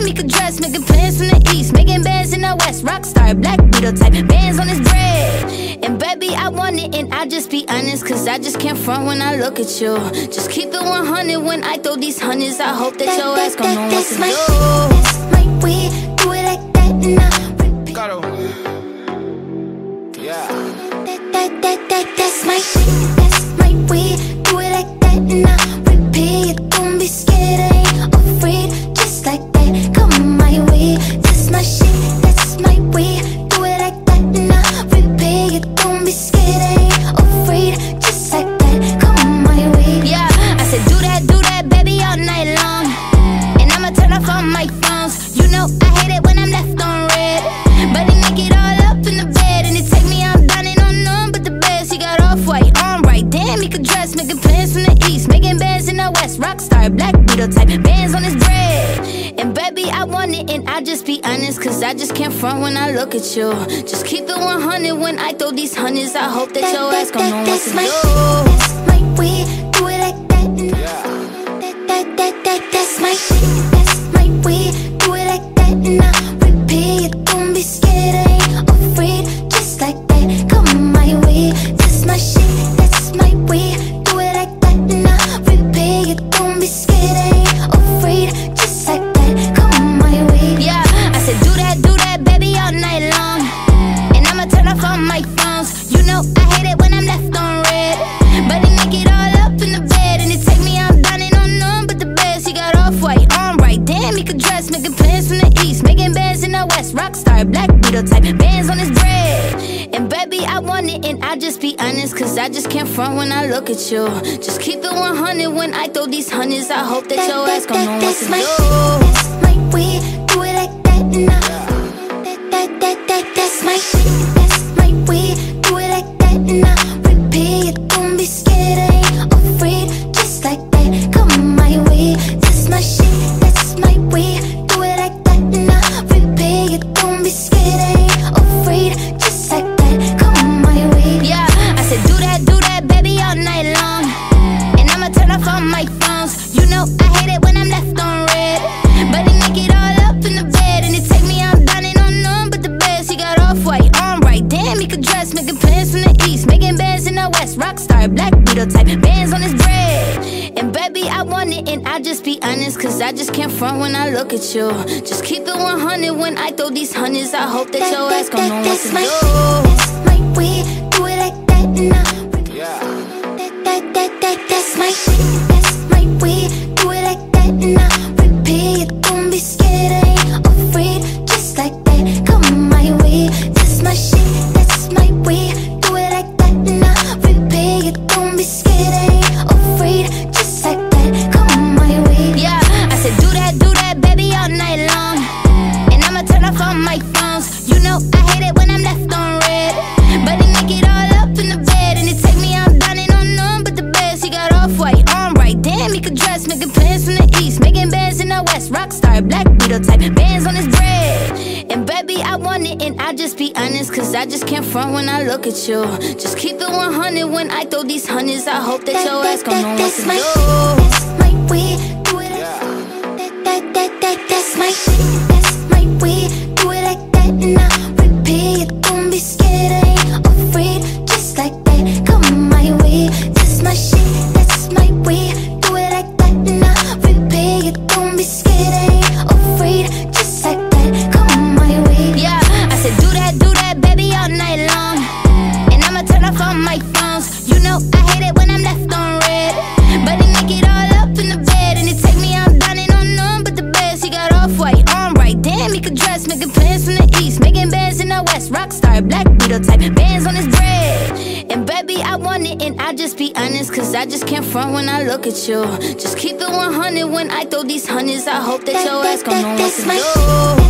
damn, he could dress, making plans from the east, making bands in the west, rockstar, black Beatle type, bands on his bread. And baby, I want it, and I just be honest, cause I just can't front when I look at you. Just keep it 100 when I throw these hundreds. I hope that your ass gon' know what to do. That's my way, do it like that and I repeat. Yeah. That's my way, do it like that and I repeat. Don't be scared, I ain't afraid, just like that, come my way. That's my shit, that's my way, do it like that and I repeat. Don't be scared, I ain't afraid, just like that, come my way. Yeah, I said do that, baby, all night long. And I'ma turn off all my phones. You know I hate it when I'm left on red, but he make it all up in the bed, and it take me out dining on none but the best. He got off-white, on right, damn, he could dress, making plans from the east, making bands in the west, rockstar, black Beatle type, bands on his bread. And baby, I want it, and I just be honest, cause I just can't front when I look at you. Just keep it 100 when I throw these hundreds. I hope that your ass gon' know what to do. That's my way, do it like that and that's my way, do it like that and I repeat. Don't be scared, I ain't afraid, just like that, come my way. That's my shit, that's my way, do it like that and I repeat. Don't be scared, I ain't afraid, just like that, come my way. Yeah, I said do that, baby, all night long. And I'ma turn off all my phones. You know I hate it when I'm left on red, but he make it all up in the bed, and it take me out dining on none but the best. He got off-white, on right, damn, he could dress, making plans from the east, making bands in the west, rockstar, black Beatle type, bands on his bread. And baby, I want it, and I just be honest, cause I just can't front when I look at you. Just keep it 100 when I throw these hundreds. I hope that your ass gon' know what to do. That's my way, do it like that and I that's my way, do it like that and I repeat. Don't be scared, I ain't afraid, just like that, come my way. That's my shit, that's my way, do it like that and I repeat. Don't be scared, I ain't afraid, just like that, come my way. Yeah, I said do that, baby, all night long. And I'ma turn off all my phones. You know I hate it when I'm left on red, but he make it all up in the bed, and it take me out dining on none but the best. He got off-white, on right, damn, he could dress, making plans from the east, making bands in the west, rockstar, black Beatle type, bands on his bread. And baby, I want it, and I just be honest, cause I just can't front when I look at you. Just keep it 100 when I throw these hundreds. I hope that your ass gon' know what to do. That's my way, do it like that and I that's my way, do it like that and I repeat. Don't be scared, I ain't afraid, just like that, come my way. That's my shit, that's my way, do it like that and I repeat. Don't be scared, I ain't afraid, just like that, come my way. Yeah, I said do that, baby, all night long. And I'ma turn off all my phones. You know I hate it when I'm left on red, but he make it all up in the bed, and it take me out dining on none but the best. He got off-white, on right, damn, he could dress, making plans from the east, making bands in the west, rockstar, black Beatle type, bands on his bread. And baby, I want it, and I just be honest, cause I just can't front when I look at you. Just keep it 100 when I throw these hundreds. I hope that your ass gon' know what to do. That's my way, do it that's my way, do it like that and I repeat. Don't be scared, I ain't afraid, just like that, come my way. That's my shit, that's my way, do it like that and I repeat. Don't be scared, I ain't afraid, just like that, come my way. Yeah, I said do that, baby, all night long. And I'ma turn off all my phones. You know I hate it when I'm left on red, but he make it all up in the bed, and it take me out dining on none but the best. He got off-white, on right, damn, he could dress, making plans from the east, making bands in the west, rockstar, black Beatle type, bands on his bread. And baby, I want it, and I just be honest, cause I just can't front when I look at you. Just keep it 100 when I throw these hundreds. I hope that your ass gon' know what to do.